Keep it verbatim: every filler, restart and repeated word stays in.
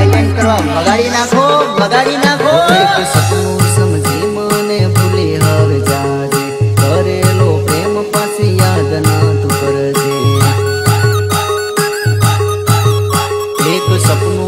silent करो बगाड़ी नाखो बगाड़ी नाखो एक सपनों समझी मने भूली हर जाजे करेलो प्रेम पाछी याद ना तू करजे एक सपनों